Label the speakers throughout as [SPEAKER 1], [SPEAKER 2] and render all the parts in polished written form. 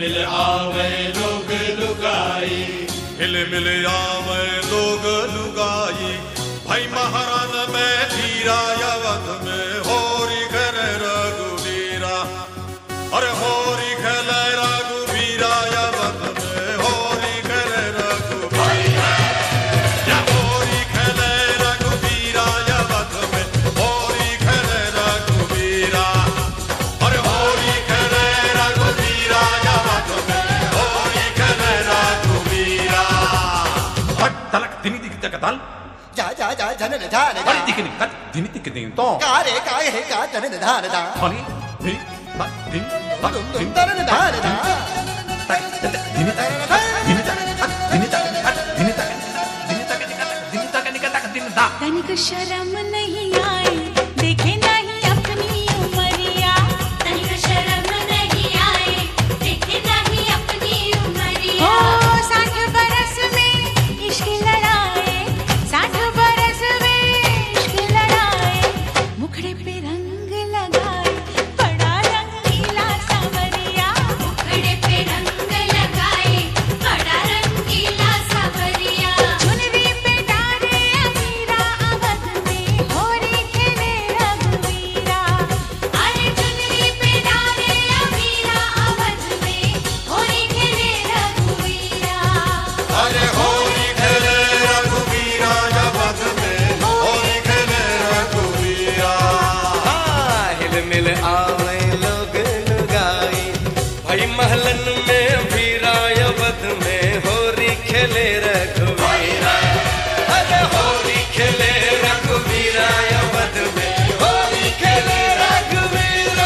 [SPEAKER 1] मिल आवे लोग लुगाई,
[SPEAKER 2] हिल मिल आवे लोग लुगाई। भाई महारान में धीरा अवध में होरी खेले रघुवीरा, अरे होरी खेले रघुवीरा अवध में होरी खेले रघुवीरा, या होरी खेले रघुवीरा अवध में होरी खेले रघुवीरा, अरे होरी खेले रघुवीरा अवध में होरी खेले रघुवीरा। हट तलक दिनी दिख तकताल
[SPEAKER 3] जा जा जा जन धान
[SPEAKER 2] अरे दिखने कत दिनी दिख दिन तो
[SPEAKER 3] कारे काय है का जन धान दा
[SPEAKER 2] खाली दिन दिन दिन
[SPEAKER 3] तन धान दा
[SPEAKER 2] दिनी तक दिनी तक दिनी तक दिनी तक दिनी तक दिनी तक निकल दिन दा।
[SPEAKER 4] तनिक शर्म नहीं आए देखे नहीं अपनी उमरिया, तनिक शर्म नहीं आए देखे नहीं अपनी उमरिया। ओ 60 बरस में इश्क लड़ाए, 60 बरस में इश्क लड़ाए, मुखड़े पे रंग लगाए बड़ा रंगीला सांवरिया, मुखड़े पे रंग लगाए बड़ा रंगीला सांवरिया। चुनरी पे डारे अमीरा अवध में होरी खेले रघुवीरा, अरे चुनरी पे डारे अमीरा अवध में होरी खेले रघुवीरा,
[SPEAKER 2] अरे होरी खेले रघुवीरा अवध में होरी खेले रघुवीरा।
[SPEAKER 5] हिल मिल आवे लोग लुगाई, भाई महलन में वीरा अवध में होरी खेले रघुवीरा, अरे होरी खेले रघुवीरा अवध में होरी खेले रघुवीरा।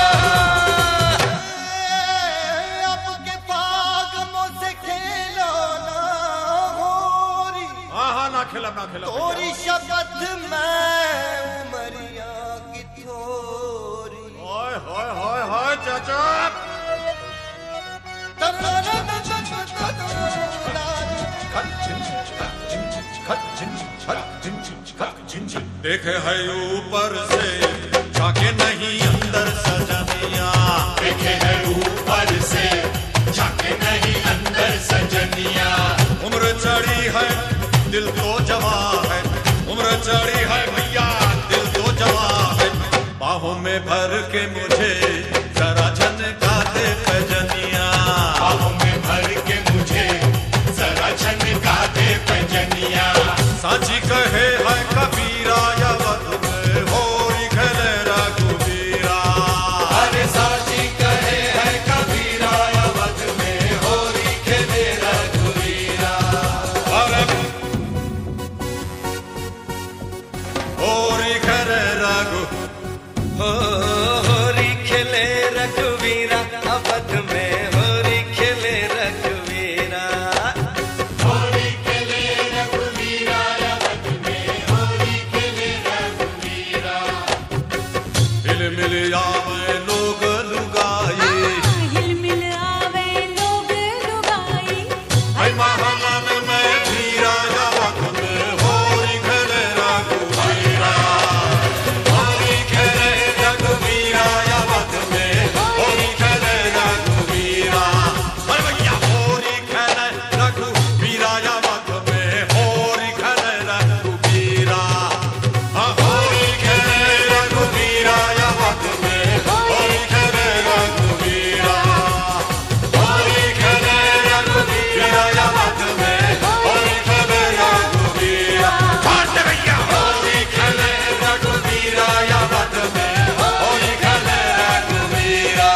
[SPEAKER 3] अब के पाग मुझसे खेलो ना होरी,
[SPEAKER 2] हाँ ना खिला
[SPEAKER 3] तोरी शपथ मैं उमरिया की थोरी।
[SPEAKER 2] हाय हाय हाय हाय चाचा देखे है ऊपर से जाके नहीं अंदर सजनिया,
[SPEAKER 1] देखे है ऊपर से जाके नहीं अंदर सजनिया।
[SPEAKER 2] उम्र चढ़ी है दिल तो जवा है, उम्र चढ़ी है भैया दिल तो जवा है। बाहों में भर के मुझे जरा झनका दे पैजनिया,
[SPEAKER 1] बाहों में भर के मुझे जरा झनका दे पैजनिया।
[SPEAKER 2] साची कहे है कबीरा अवध में होरी खेले रघुवीरा,
[SPEAKER 1] अरे साची कहे है कबीरा अवध में होरी खेले रघुवीरा,
[SPEAKER 2] अरे होरी खेले रघु
[SPEAKER 5] होरी खेले रघुवीरा अवध में होरी खेले रघुवीरा।
[SPEAKER 1] होरी खेले रघुवीरा अवध में होरी खेले रघुवीरा।
[SPEAKER 2] हिल मिल आवे लोग लुगाई,
[SPEAKER 4] हिल मिल आवे लोग लुगाई,
[SPEAKER 2] भाई महारान में धीरा अवध में होरी खेले रघुवीरा, होरी खेले रघुवीरा अवध में होरी खेले रघुवीरा। अरे भैया होरी खेले रघुवीरा अवध में होरी खेले रघुवीरा, हाँ होरी खेले रघुवीरा अवध में होरी खेले रघुवीरा, होरी खेले रघुवीरा अवध में होरी खेले रघुवीरा। बात भैया होरी खेले रघुवीरा अवध में होरी खेले रघुवीरा।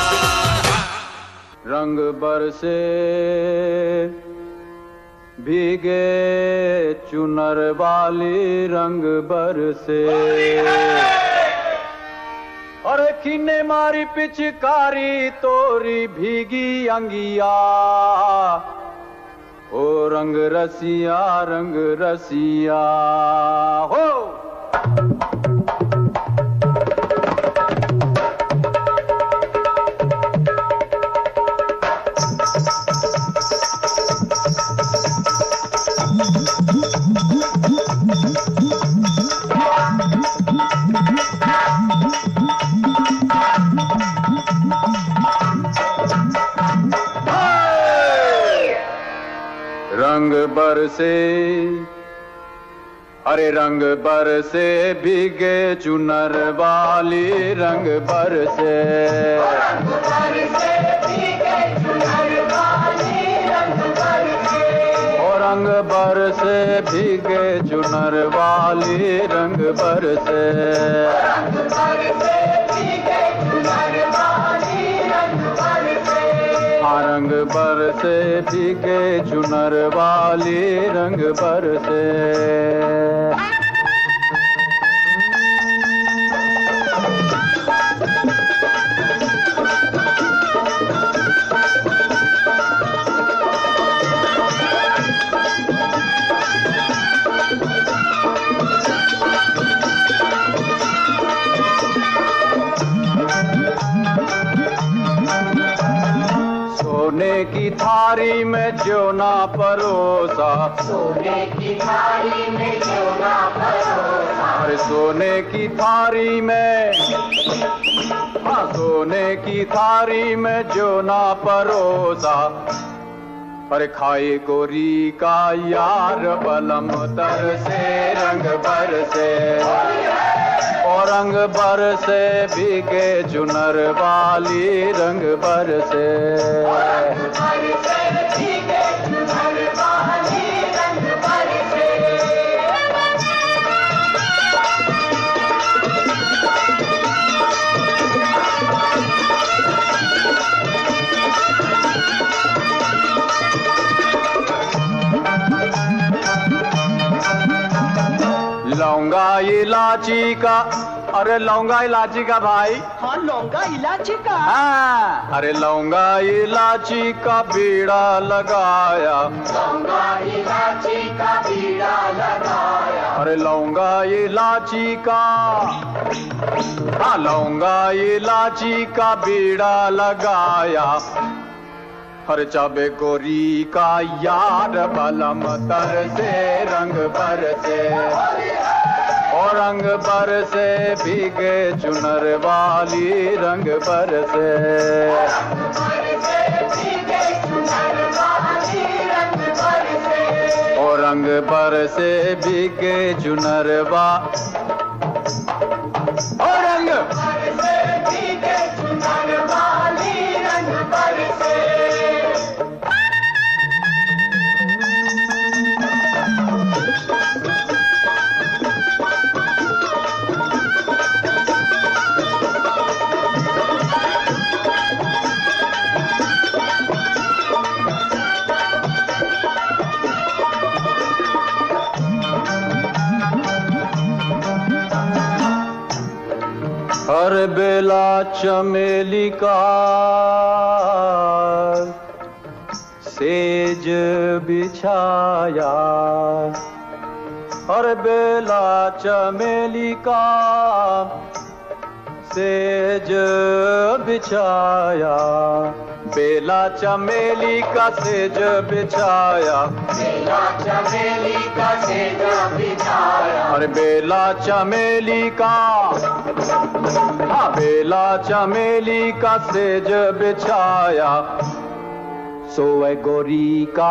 [SPEAKER 6] रंग बरसे भीगे चुनर वाली, रंग बरसे और खीने मारी पिचकारी तोरी भीगी अंगिया। ओ रंग रसिया हो। से, अरे रंग बरसे भीगे चुनर वाली रंग बरसे,
[SPEAKER 3] रंग बरसे भीगे चुनर वाली रंग बरसे,
[SPEAKER 6] रंग बरसे भीगे चुनर वाली रंग बरसे,
[SPEAKER 3] रंग बरसे भीगे चुनर वाली रंग बरसे,
[SPEAKER 6] रंग बरसे भीगे चुनर वाली रंग बरसे। सोने की थारी में ज्योना परोसा,
[SPEAKER 3] सोने की थाली में ज्योना परोसा,
[SPEAKER 6] अरे सोने की थारी में, हाँ सोने की थारी में ज्योना परोसा, अरे खाए गोरी का यार बलम तर से रंग बरसे, और रंग बरसे भीगे चुनर वाली रंग बरसे,
[SPEAKER 3] रंग बरसे भीगे चुनर वाली रंग बरसे,
[SPEAKER 6] लौंगा इलाची का, अरे लौंगा इलाची का भाई,
[SPEAKER 7] हाँ लौंगा इलायची का।
[SPEAKER 6] हाँ अरे लौंगा इलाची का बीड़ा लगाया,
[SPEAKER 3] लौंगा इलाची का बीड़ा लगाया,
[SPEAKER 6] अरे लौंगा इलाची का, हाँ लौंगा इलाची का बीड़ा लगाया, हर चाबे गोरी का यार बलम तर से रंग बरसे, और रंग बरसे भीगे चुनर वाली रंग बरसे,
[SPEAKER 3] रंग बरसे भीगे चुनर वाली रंग बरसे,
[SPEAKER 6] और रंग बरसे भीगे चुनर और रंग
[SPEAKER 3] बरसे भीगे चुनर वाली रंग बरसे,
[SPEAKER 6] हर बेला चमेली का सेज बिछाया, हर बेला चमेली का सेज बिछाया, बेला चमेली का सेज बिछाया,
[SPEAKER 3] बेला चमेली का सेज बिछाया,
[SPEAKER 6] अरे बेला चमेली का, हाँ बेला चमेली का सेज बिछाया, सोए गोरी का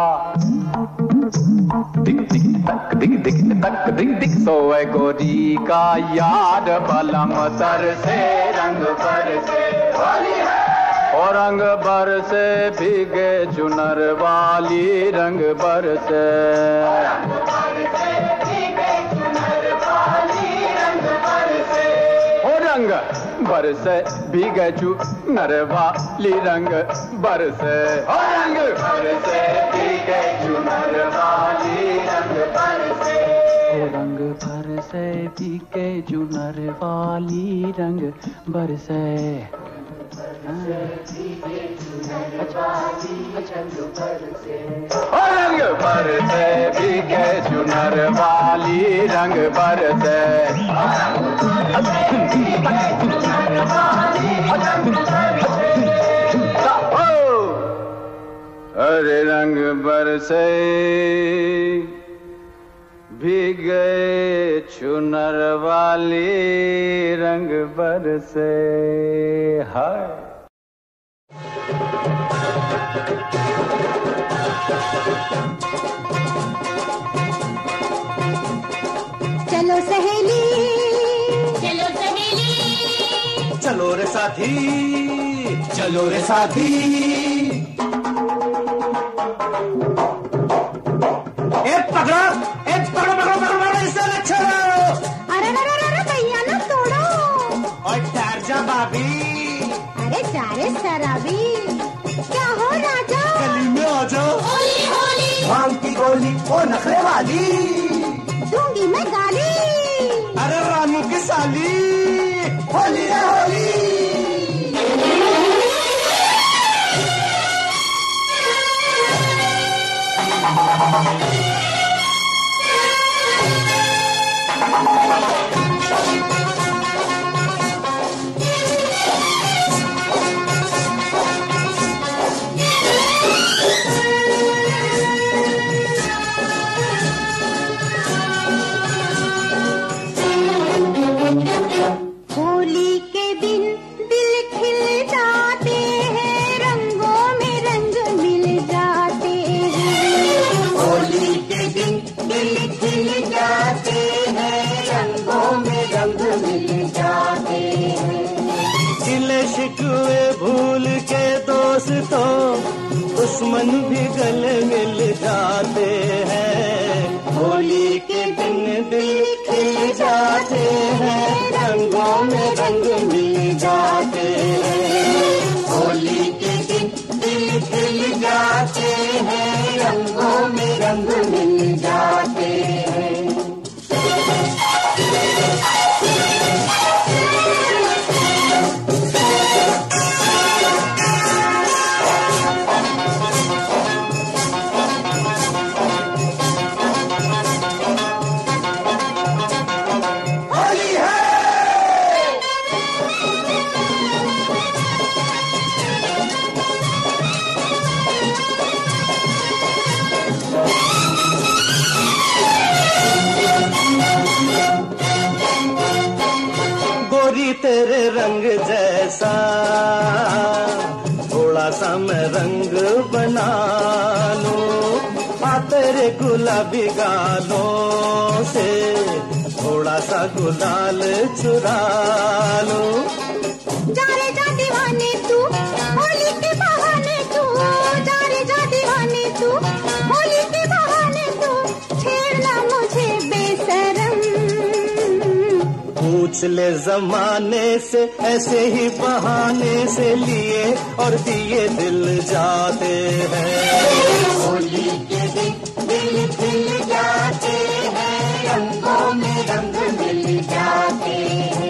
[SPEAKER 6] दिक दिक तक दिक दिक तक दिक दिक, सोए गोरी का याद बलम तर से रंग बरसे, और रंग बरसे भीगे चुनर वाली रंग बरसे,
[SPEAKER 3] रंग बरसे भीगे चुनर वाली रंग बरसे,
[SPEAKER 6] और रंग बरसे भीगे चुनर वाली रंग बरसे, और रंग बरसे भीगे चुनर वाली रंग बरसे, रंग बरसे भीगे चुनर वाली रंग बरसे, और रंग बरसे भीगे चुनर वाली रंग बरसे, अरे रंग बरसे भीगे चुनर वाली रंग बरसे, हाय
[SPEAKER 4] चलो सहेली,
[SPEAKER 7] चलो रे साथी, चलो रे साथी। पकड़ो, पकड़ो पकड़ो पकड़ो, इसे न छोड़ो।
[SPEAKER 4] अरे भैया ना तोड़ो।
[SPEAKER 7] और ठहर जा भाभी।
[SPEAKER 4] अरे जा रे शराबी, क्या हो राजा?
[SPEAKER 7] गली में आ जाओ।
[SPEAKER 4] होली होली,
[SPEAKER 7] भांग की गोली ओ नखरे वाली,
[SPEAKER 4] दूंगी मैं गाली।
[SPEAKER 7] अरे रानू की साली, होली है होली।
[SPEAKER 4] होली के दिन दिल खिल जाते हैं, रंगों में रंग मिल जाते हैं।
[SPEAKER 7] होली के दिन दिल खिल जाते हैं, रंगों में रंग मिल जाते हैं। गिले शिकवे भूल के दोस्तों, दुश्मन भी गले मिल जाते हैं। होली के दिन दिल खिल जाते हैं, रंगों में रंग मिल जाते हैं। होली के दिन दिल खिल जाते हैं, रंगों में रंग मिल जाते हैं। तेरे रंग जैसा थोड़ा सा मैं रंग बना लूं, आ तेरे गुलाबी गालों से थोड़ा सा गुलाल चुरा लूं।
[SPEAKER 4] जा रे जा दीवाने तू, होली के बहाने तू, जा रे जा दीवाने तू, होली के बहाने तू, छेड़ना मुझे बेशरम।
[SPEAKER 7] पूछ ले जमाने से, ऐसे ही बहाने से लिए और दिए दिल जाते हैं। होली के दिन दिल खिल जाते हैं, रंगों में रंग मिल जाते हैं।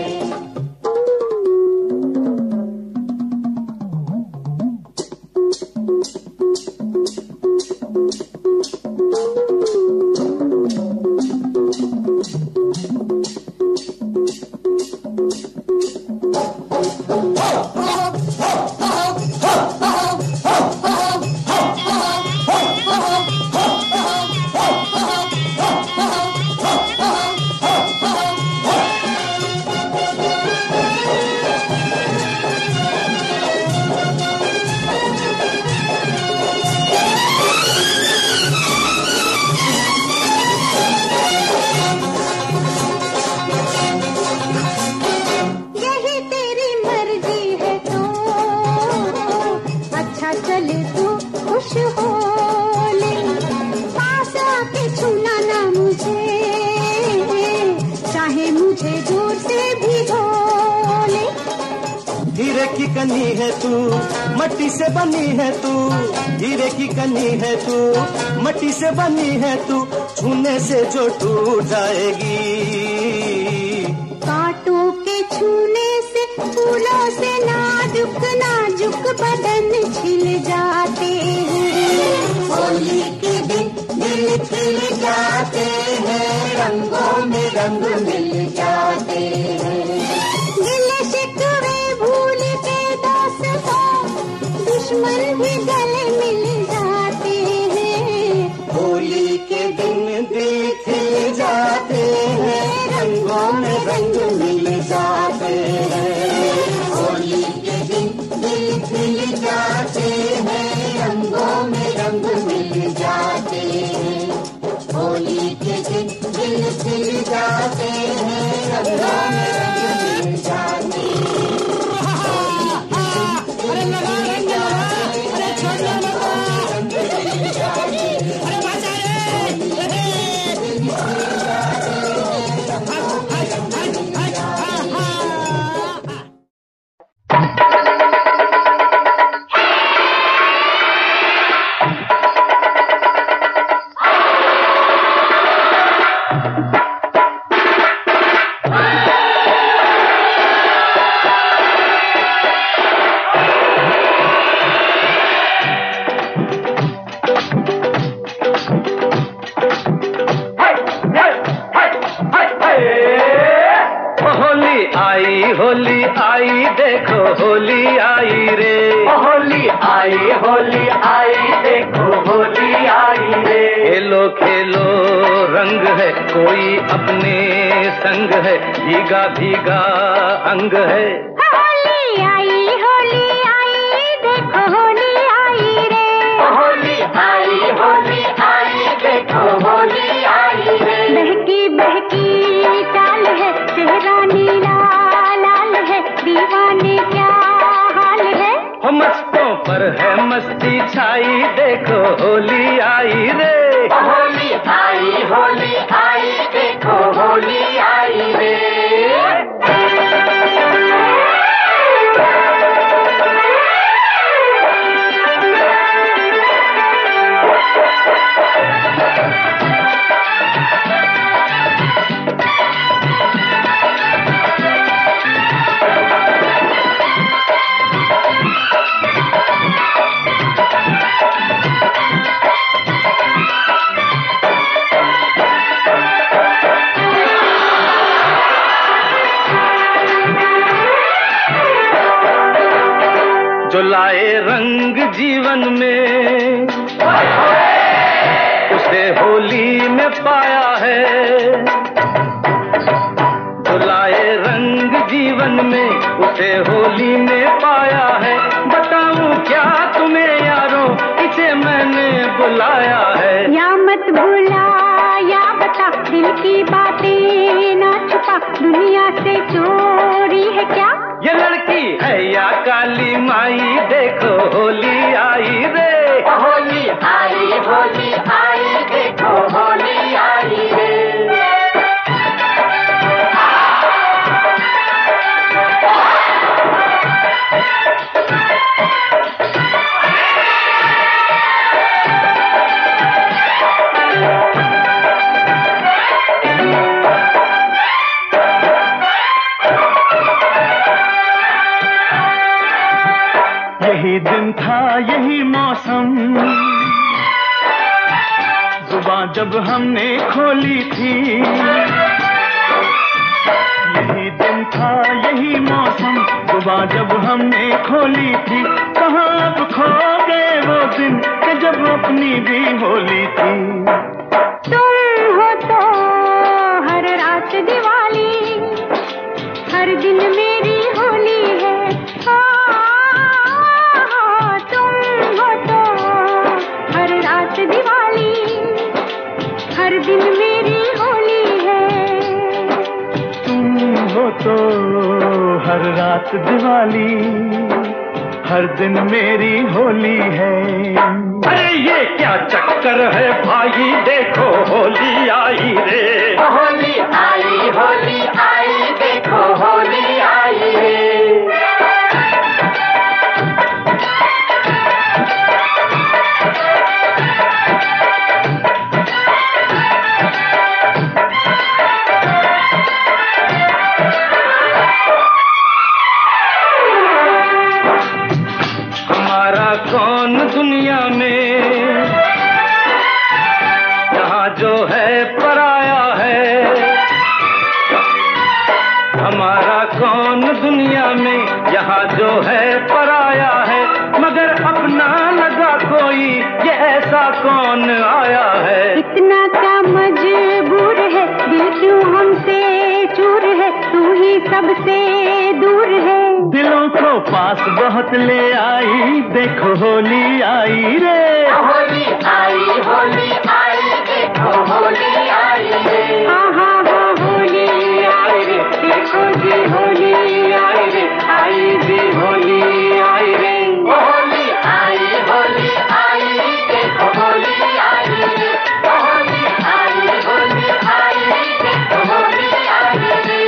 [SPEAKER 7] की कनी है तू, मट्टी से बनी है तू, हीरे की कनी है तू, मट्टी से बनी है तू, छूने से जो टूट जाएगी।
[SPEAKER 4] कांटों के छूने से, फूलों से नाजुक नाजुक बदन छिल जाते हैं।
[SPEAKER 7] होली के दिन दिल खिल जाते हैं, रंगों में रंग मिल जाते हैं।
[SPEAKER 4] गिले शिकवे भूल के दोस्तों, दुश्मन भी गले मिल जाते हैं।
[SPEAKER 7] होली के दिन दिल खिल जाते हैं, रंगों में रंग मिल जाते हैं। होली के दिन दिल खिल जाते हैं, रंगों में रंग मिल जाते हैं। होली के दिन दिल खिल जाते हैं,
[SPEAKER 6] होली आई देखो होली आई रे,
[SPEAKER 7] होली आई देखो होली आई रे।
[SPEAKER 6] खेलो खेलो रंग है कोई अपने संग है, भीगा भीगा अंग है।
[SPEAKER 4] होली आई देखो होली आई रे,
[SPEAKER 7] होली आई देखो होली आई रे।
[SPEAKER 4] बहकी बहकी चाल है, चेहरा नीला लाल है, दीवाने क्या हाल है।
[SPEAKER 6] हो मस्तों पर है मस्ती छाई देखो होली आई रे,
[SPEAKER 7] होली आई देखो होली आई रे।
[SPEAKER 6] जो लाए रंग जीवन में उसे होली में पाया है, जो लाए रंग जीवन में उसे होली में पाया है। बताऊं क्या तुम्हें यारों, इसे मैंने बुलाया है।
[SPEAKER 4] या मत भूला या बता, दिल की बातें ना छुपा, दुनिया से चोरी है क्या।
[SPEAKER 6] ये लड़की है या काली माई देखो होली आई रे,
[SPEAKER 7] होली आई देखो होली आई रे।
[SPEAKER 6] यही दिन था यही मौसम, जुबान जब हमने खोली थी। यही दिन था यही मौसम, जुबान जब हमने खोली थी। कहाँ अब खो गए वो दिन कि जब अपनी भी होली थी।
[SPEAKER 4] तुम हो तो हर रात दिवाली, हर दिन मेरी होली है। तुम हो तो हर रात दिवाली, हर दिन मेरी होली है।
[SPEAKER 6] तुम हो तो हर रात दिवाली, हर दिन मेरी होली है। अरे ये क्या चक्कर है भाई देखो होली आई रे,
[SPEAKER 7] होली आई देखो होली आई रे।
[SPEAKER 6] हमारा कौन दुनिया में यहाँ जो है पराया है। हमारा कौन दुनिया में यहाँ जो है पराया है, मगर अपना लगा कोई ये ऐसा कौन आया है।
[SPEAKER 4] इतना क्या मजबूर है, दिल क्यों हमसे चूर है, तू ही सबसे दूर है।
[SPEAKER 6] दिलों को पास बहुत ले आई देखो होली आई रे,
[SPEAKER 7] होली आई देखो होली आई रे।
[SPEAKER 4] आहा हा होली आई रे, देखो जी होली आई रे, आई जी होली आई रे।
[SPEAKER 7] होली आई देखो होली आई रे। होली आई देखो होली आई रे।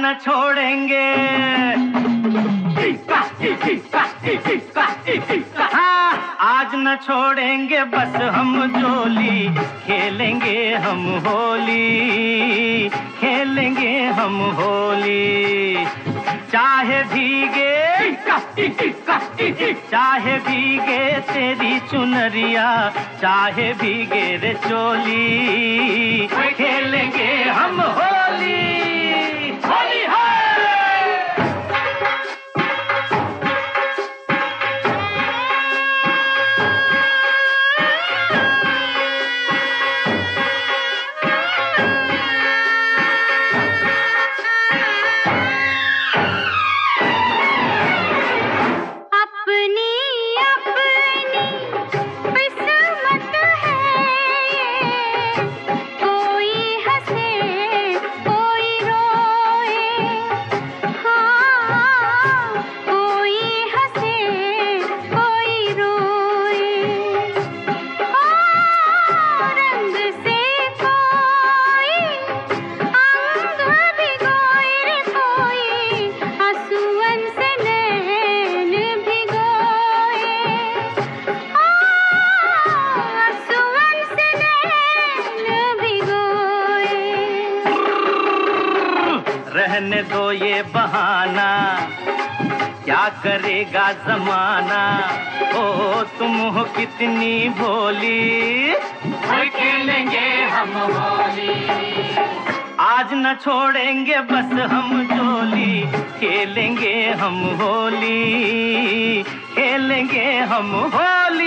[SPEAKER 7] न छोड़ेंगे, हाँ आज न छोड़ेंगे बस हम जोली, खेलेंगे हम होली, खेलेंगे हम होली। चाहे भीगे तेरी चुनरिया, चाहे भीगे रे चोली, खेलेंगे हम होली, होली है। रहने दो ये बहाना, क्या करेगा जमाना, ओ तुम हो कितनी भोली, खेलेंगे हम होली। आज न छोड़ेंगे बस हम जोली, खेलेंगे हम होली, खेलेंगे हम होली।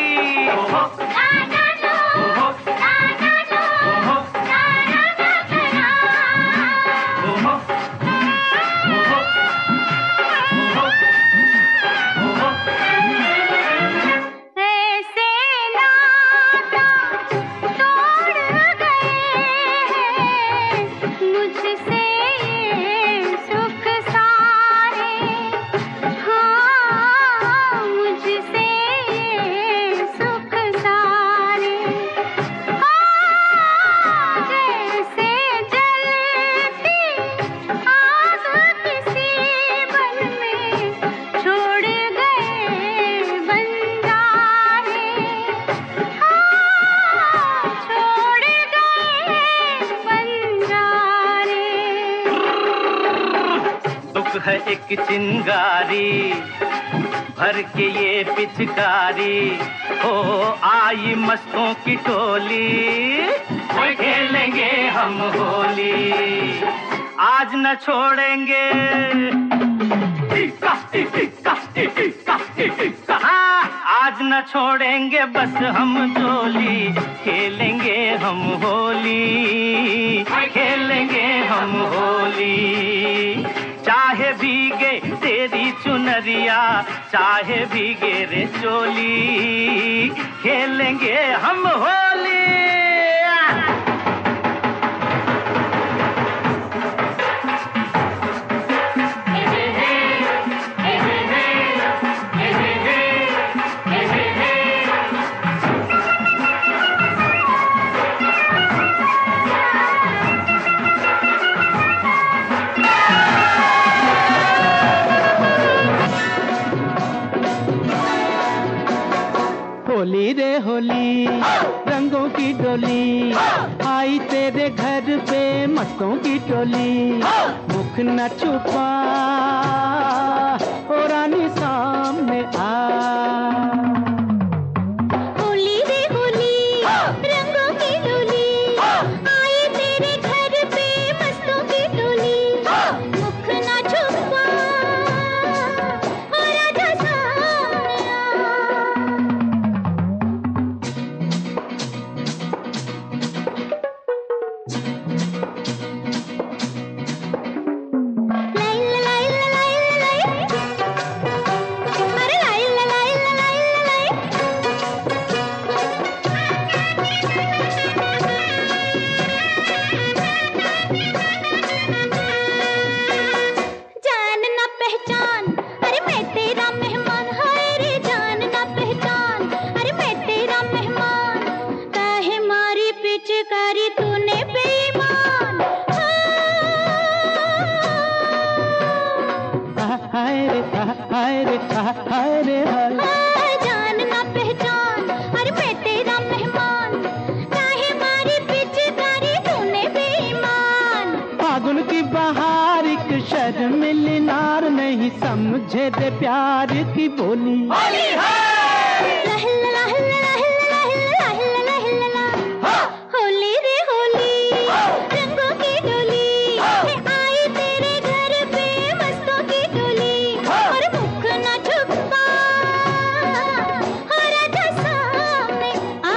[SPEAKER 7] है एक चिंगारी भर के ये पिचकारी, हो आई मस्तों की टोली, खेलेंगे हम होली। आज न छोड़ेंगे, हाँ आज न छोड़ेंगे बस हम जोली, खेलेंगे हम होली, खेलेंगे हम होली। चाहे भीगे तेरी चुनरिया, चाहे भीगे रे चोली, खेलेंगे हम होली।
[SPEAKER 8] होली रे होली, रंगों की डोली, आई तेरे घर पे मस्तों की टोली, मुख न छुपा ओ रानी सामने आ।
[SPEAKER 4] होली रे होली, रंगों की डोली, आई तेरे घर पे मस्तों की टोली, मुख न छुपा ओ राजा सामने आ। लाई ला लाई ला लाई ला लाई, अरे लाई ला
[SPEAKER 8] फागुन की बहार एक शर्मिल नार नहीं समझे दे प्यार की बोली। होली है
[SPEAKER 4] होली रे होली, रंगों की डोली आई तेरे घर पे मस्तों की टोली। और मुख न छुपा हो राजा सामने आ।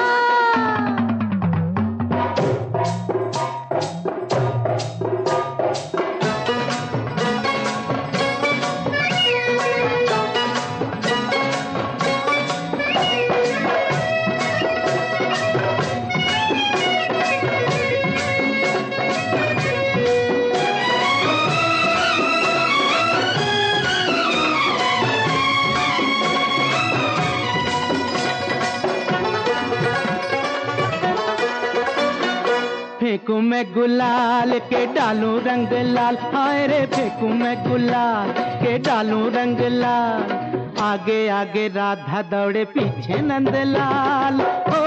[SPEAKER 8] फेंकू मैं गुलाल के डालूं रंग लाल, हाय रे फेंकू मैं गुलाल के डालूं रंग लाल। आगे आगे राधा दौड़े पीछे नंदलाल। ओ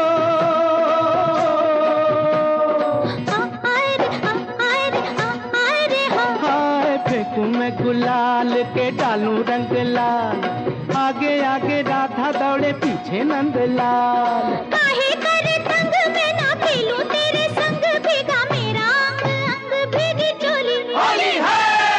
[SPEAKER 8] हाय फेंकू मैं गुलाल के डालूं रंग लाल। आगे आगे राधा दौड़े पीछे नंदलाल।
[SPEAKER 4] काहे करे तंग मैं ना खेलूं तेरे संग, भीगा मेरा अंग अंग भीगी चोली। होली है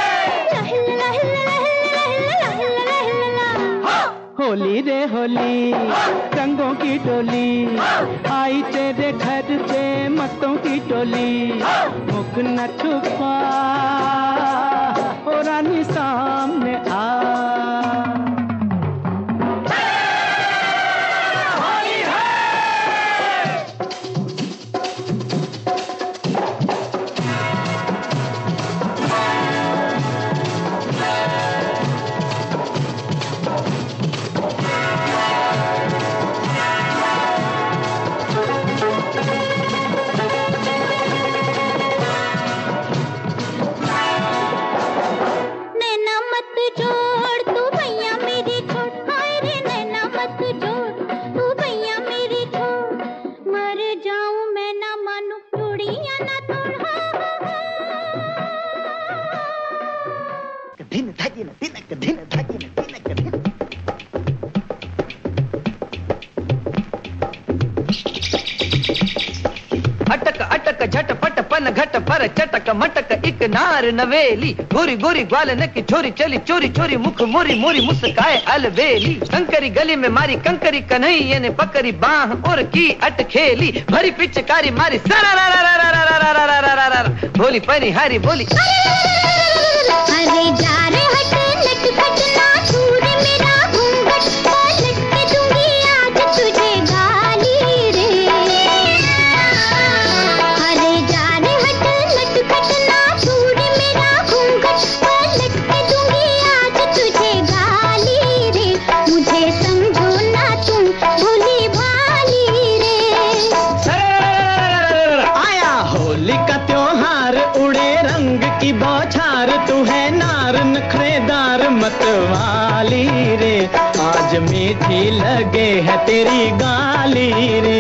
[SPEAKER 8] होली रे होली, रंगों की डोली आई तेरे घर पे मस्तों की टोली। मुख न छुपा ओ रानी सामने आ।
[SPEAKER 9] अटक अटक झटपट पन घट पर चटक मटक एक नार नवेली। गोरी गोरी ग्वालन की छोरी चली चोरी चोरी मुख मोरी मोरी मुस्काए अलबेली। कंकरी गली में मारी कंकरी कन्हैया ने पकड़ी बाह और की अटखेली। भरी पिचकारी मारी सरा बोली परी हारी बोली।
[SPEAKER 4] अरे जा रे हट लटपट ना छूर मेरा घूंघट, पलट के दूंगी आज तुझे गाली रे। अरे जा रे हट लटपट ना छूर मेरा घूंघट, पलट के दूंगी आज तुझे गाली रे। मुझे समझो ना तुम भोली भाली रे।
[SPEAKER 8] आया होली का त्योहार उड़े रंग की बौछार, तू है नार नखरेदार मतवाली रे। आज मीठी लगे है तेरी गाली रे।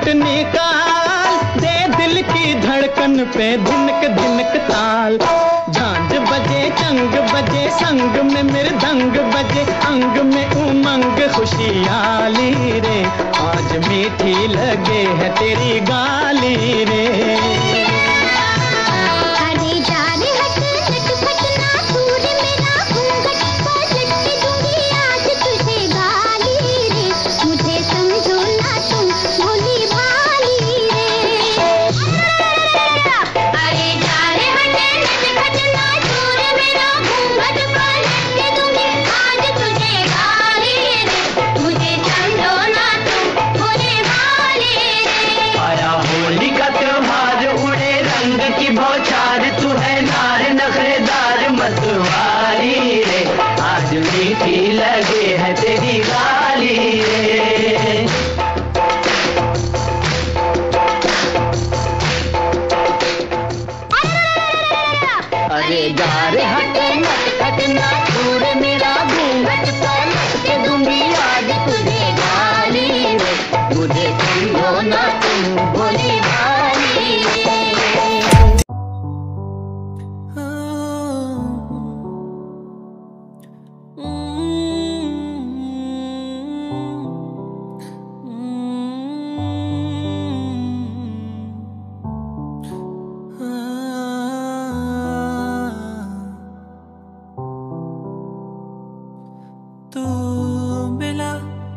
[SPEAKER 8] घुंघट निकाल दे दिल की धड़कन पे धिनक धिनक ताल। झांझ बजे चंग बजे संग में मृदंग बजे अंग में उमंग खुशियाली रे। आज मीठी लगे है तेरी गाली रे।
[SPEAKER 4] अरे जा रे हट नटखट ना दूर मेरा घूंघट पलट के दूंगी आज तुझे गाली रे। मुझे समझो ना तुम भोली भाली रे। अरे जा रे हट नटखट ना दूर मेरा घूंघट पलट के दूंगी आज तुझे गाली रे। मुझे समझो ना तुम भोली भाली रे।
[SPEAKER 10] आया होली का त्योहार उड़े रंग की बौछार तू है नार नखरेदार मतवारी रे। आज मीठी लगे है तेरी गाली रे।
[SPEAKER 8] अरे जा रे हट नटखट ना दूर मेरा घूंघट पलट के दूंगी आज तुझे गाली रे। मुझे समझो ना तुम भोली भाली रे।
[SPEAKER 11] तू मिला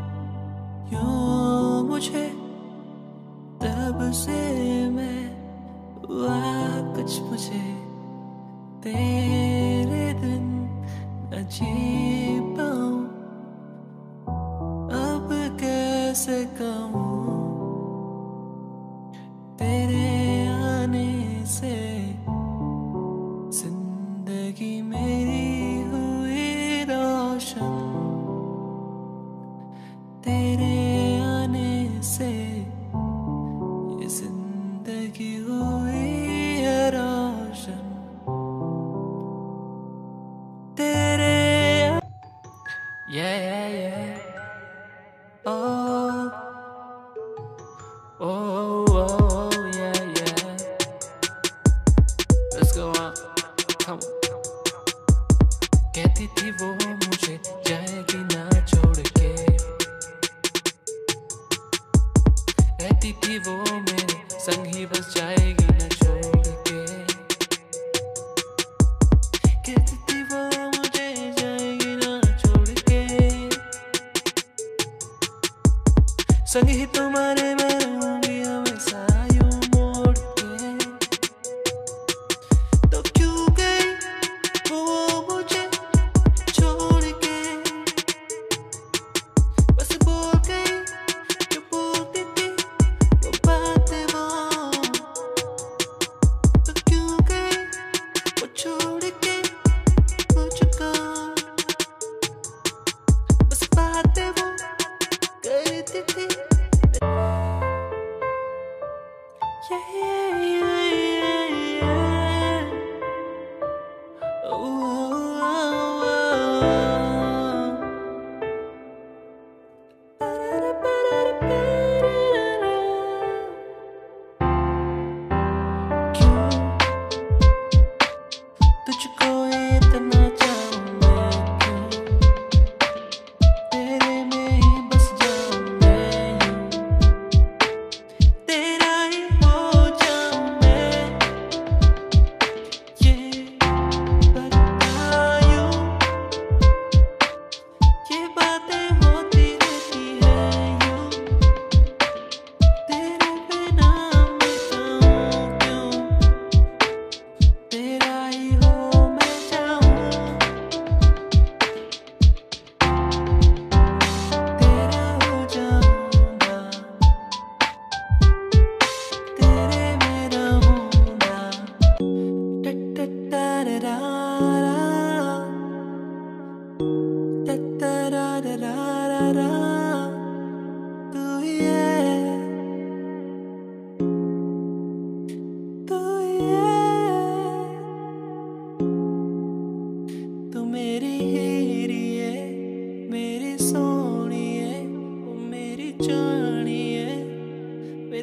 [SPEAKER 11] यूं मुझे तब से मैं हुआ कुछ मुझे तेरे दिन न जी पाऊं। अब कैसे कहूँ तेरे आने से जिंदगी मेरी हुई रोशन। तेरे आने से ये जिंदगी हुई है रोशन। तेरे yeah. Oh yeah. Let's go on, come on. कहती थी वो मुझे जाएगी ना छोड़ के, कहती थी वो मेरे संग ही बस जाएगी ना छोड़ के, कहती थी वो मुझे जाएगी ना छोड़ के, संग ही तुम्हारे मैं रहूंगी हमेशा यूं मोड़ के। तो क्यों गई वो मुझे छोड़ के, बस बोल गई जो बोलती थी वो बातें वो। तो क्यों गई वो छोड़ के मुझको, बस बातें वो करती थी। तुझको इतना चाहूं मैं, क्यों तेरे में ही बस जाऊं मैं, यूं तेरा ही हो जाऊं।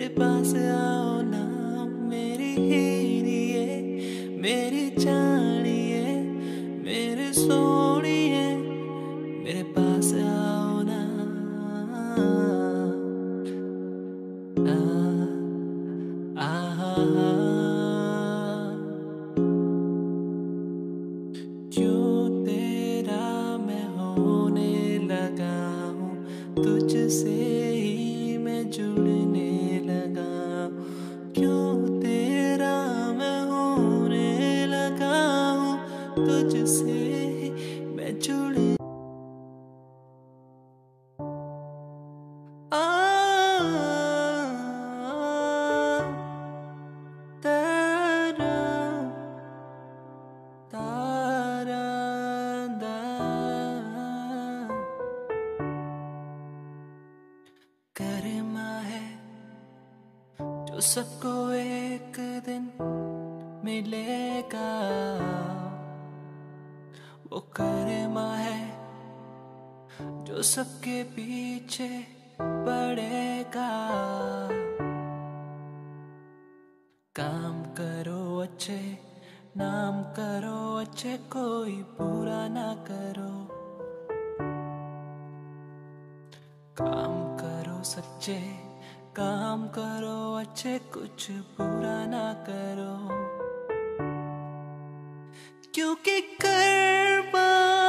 [SPEAKER 11] पास आओ ना मेरी हीरिए, मेरी जानिए, मेरे सोनिए, मेरे पास आओ ना। क्यों तेरा मैं होने लगा हूँ, तुझसे ही मैं जुड़ने लगा हूँ। क्यों तेरा मैं होने लगा हूँ, तुझसे ही मैं जुड़ करमा है जो सबको एक दिन मिलेगा, वो करमा है जो सबके पीछे पड़ेगा। काम करो अच्छे, नाम करो अच्छे, कोई बुरा ना करो। काम करो सच्चे, काम करो अच्छे, कुछ बुरा ना करो। क्योंकि कर्मा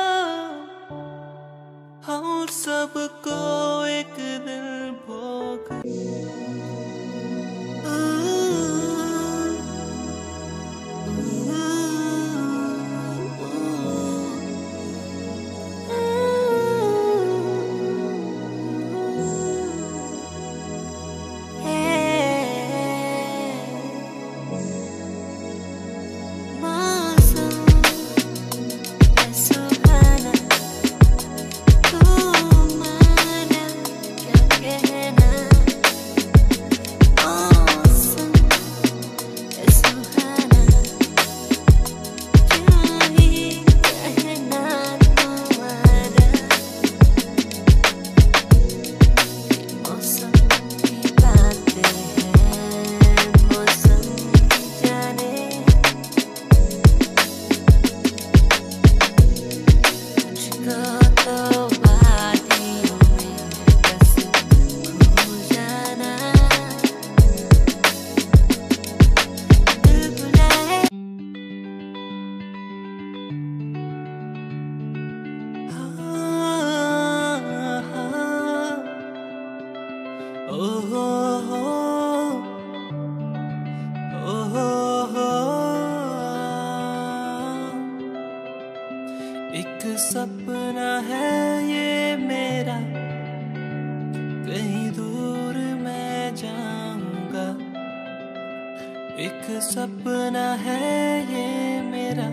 [SPEAKER 11] हम सबको एक दिन भोग एक सपना है ये मेरा, कहीं दूर मैं जाऊंगा। एक सपना है ये मेरा,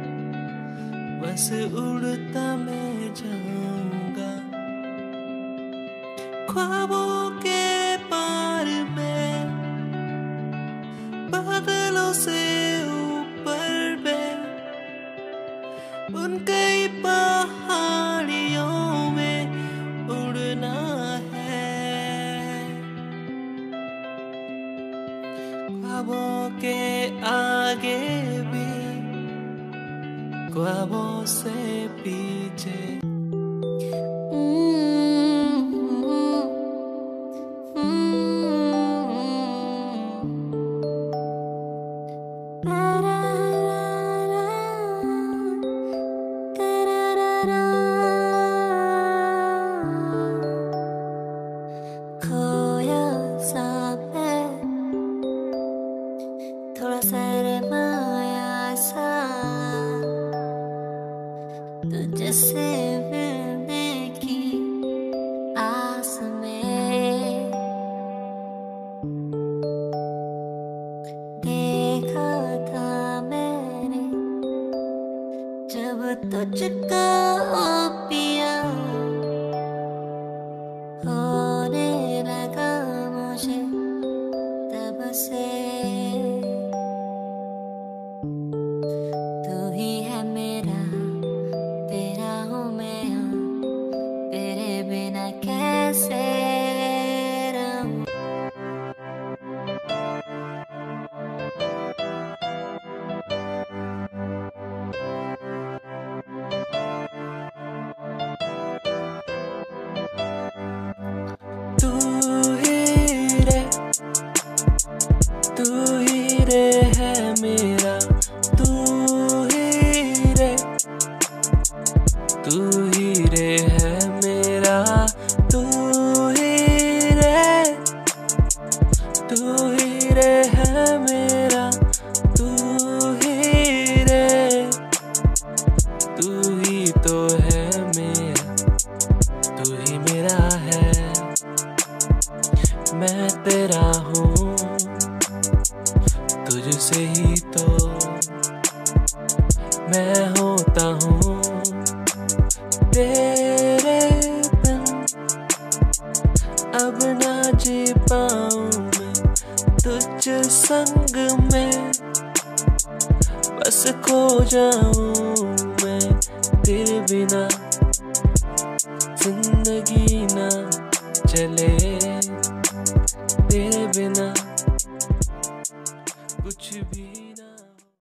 [SPEAKER 11] बस उड़ता मैं जाऊंगा। ख्वाबों के पार में, बादलों से ऊपर में, उन कई पहाड़ियों में उड़ना है। ख्वाबों के आगे भी, ख्वाबों से पीछे।
[SPEAKER 12] खोया सा मैं, थोड़ा शर्माया सा, तुझसे मिलने की आस में। देखा था मैंने जब तुझको पिया, होने लगा मुझे तब से। तू ही है मेरा, तेरा हूँ मैं, तेरे बिना कैसे रहूं।
[SPEAKER 11] तू ही रे है मेरा, तू ही रे, तू ही रे है मेरा, तू ही रे, तू ही रे है मेरा, तू ही रे, तू ही तो है मेरा, तू ही मेरा है। मैं तेरा हूँ तुझसे ही तो मैं होता हूँ तेरे बिन, अब ना जी पाऊँ मैं तुझ संग में, बस खो जाऊँ मैं तेरे बिना, जिंदगी ना चले